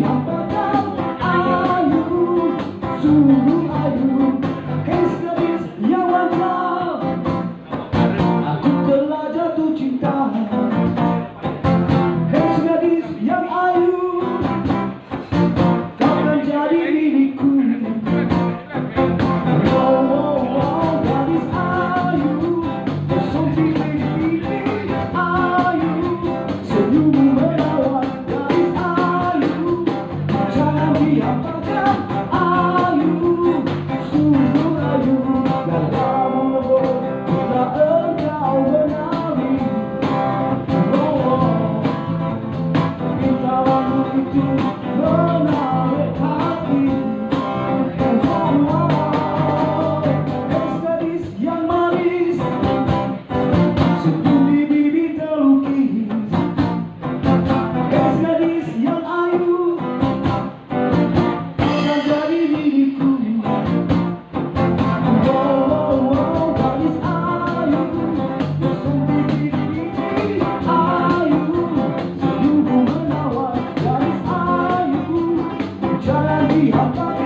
diapakan ayu, sungguh ayu. Gadis yang wajar, aku telah jatuh cinta. Gadis yang ayu, kau kan jadi milikku. Gadis ayu, bersumpi pipi ayu, senyummu menawan. Gadis ayu, jangan diapakan ayu, sungguh ayu. Dalam lebur bila engkau menari, pintaranmu itu menarik hati. Gadis yang manis, senyum di bibir terlukis. Gadis yang ayu, akan jadi milikku. Gadis ayu, bersumpi pipi ayu, senyummu menawan. Gadis ayu, jangan diapakan